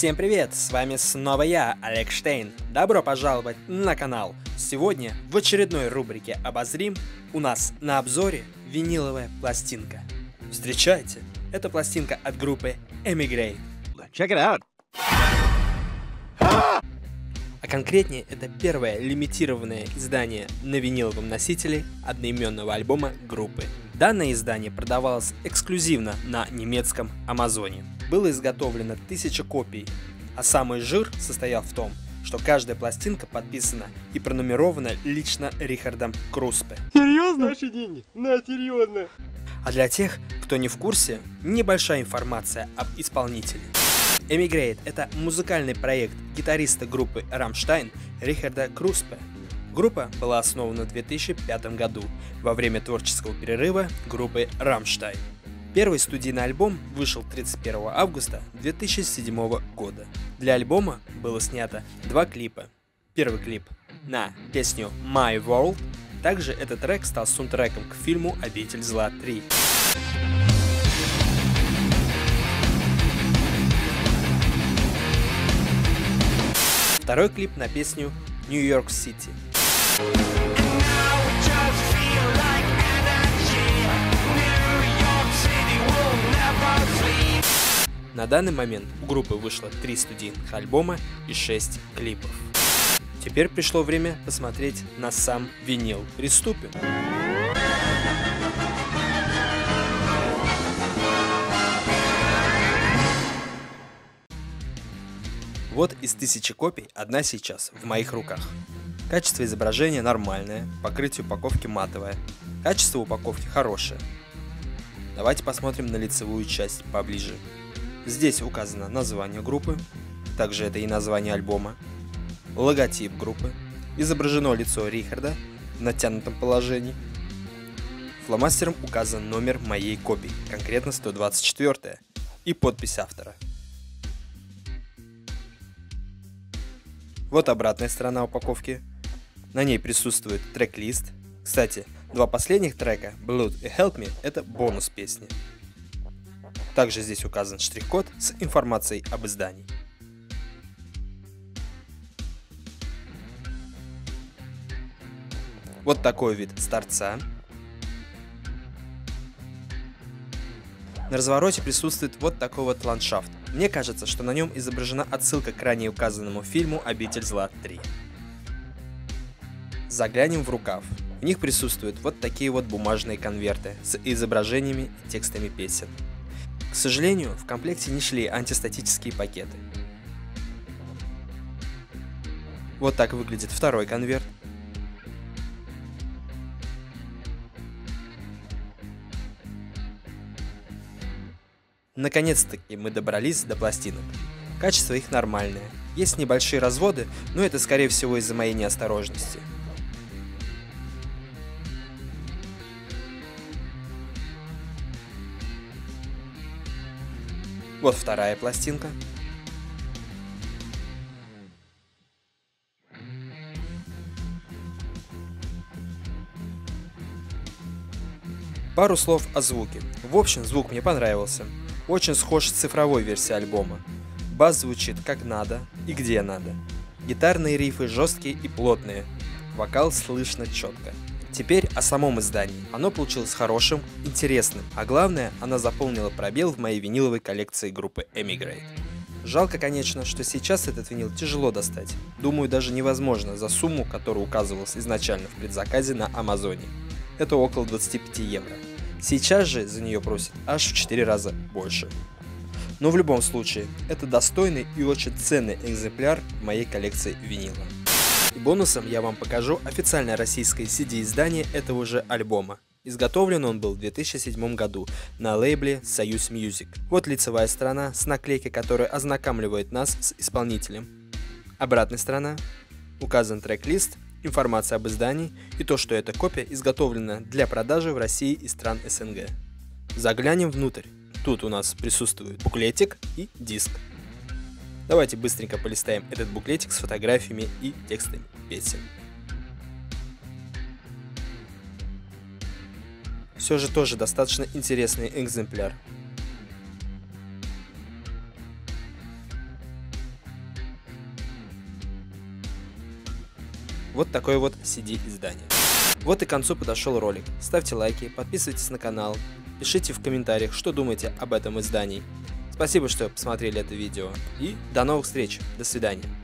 Всем привет, с вами снова я, Олег Штейн. Добро пожаловать на канал. Сегодня в очередной рубрике «Обозрим» у нас на обзоре виниловая пластинка. Встречайте, это пластинка от группы Emigrate. Check it out. А конкретнее, это первое лимитированное издание на виниловом носителе одноименного альбома группы. Данное издание продавалось эксклюзивно на немецком Амазоне. Было изготовлено 1000 копий, а самый жир состоял в том, что каждая пластинка подписана и пронумерована лично Рихардом Круспе. Серьезно? Наши деньги? На, серьезно. А для тех, кто не в курсе, небольшая информация об исполнителе. Emigrate — это музыкальный проект гитариста группы Rammstein Рихарда Круспе. Группа была основана в 2005 году во время творческого перерыва группы Rammstein. Первый студийный альбом вышел 31 августа 2007 года. Для альбома было снято 2 клипа. Первый клип на песню My World. Также этот трек стал саундтреком к фильму «Обитель зла 3». Второй клип на песню New York City. На данный момент у группы вышло 3 студийных альбома и 6 клипов. Теперь пришло время посмотреть на сам винил. Приступим. Вот из 1000 копий одна сейчас в моих руках. Качество изображения нормальное, покрытие упаковки матовое. Качество упаковки хорошее. Давайте посмотрим на лицевую часть поближе. Здесь указано название группы, также это и название альбома, логотип группы, изображено лицо Рихарда в натянутом положении. Фломастером указан номер моей копии, конкретно 124, и подпись автора. Вот обратная сторона упаковки. На ней присутствует трек-лист. Кстати, 2 последних трека, Blood и Help Me, это бонус песни. Также здесь указан штрих-код с информацией об издании. Вот такой вид с торца. На развороте присутствует вот такой вот ландшафт. Мне кажется, что на нем изображена отсылка к ранее указанному фильму «Обитель зла 3». Заглянем в рукав. В них присутствуют вот такие вот бумажные конверты с изображениями и текстами песен. К сожалению, в комплекте не шли антистатические пакеты. Вот так выглядит второй конверт. Наконец-таки мы добрались до пластинок. Качество их нормальное. Есть небольшие разводы, но это скорее всего из-за моей неосторожности. Вот вторая пластинка. Пару слов о звуке. В общем, звук мне понравился. Очень схож с цифровой версией альбома. Бас звучит как надо и где надо. Гитарные рифы жесткие и плотные. Вокал слышно четко. Теперь о самом издании. Оно получилось хорошим, интересным, а главное, оно заполнило пробел в моей виниловой коллекции группы Emigrate. Жалко, конечно, что сейчас этот винил тяжело достать. Думаю, даже невозможно за сумму, которая указывалась изначально в предзаказе на Амазоне. Это около 25 евро. Сейчас же за нее просят аж в 4 раза больше. Но в любом случае, это достойный и очень ценный экземпляр в моей коллекции винила. И бонусом я вам покажу официальное российское CD-издание этого же альбома. Изготовлен он был в 2007 году на лейбле Союз Music. Вот лицевая сторона с наклейкой, которая ознакомливает нас с исполнителем. Обратная сторона. Указан трек-лист, информация об издании и то, что эта копия изготовлена для продажи в России и стран СНГ. Заглянем внутрь. Тут у нас присутствует буклетик и диск. Давайте быстренько полистаем этот буклетик с фотографиями и текстами песен. Все же тоже достаточно интересный экземпляр. Вот такое вот CD-издание. Вот и к концу подошел ролик. Ставьте лайки, подписывайтесь на канал, пишите в комментариях, что думаете об этом издании. Спасибо, что посмотрели это видео, и до новых встреч, до свидания.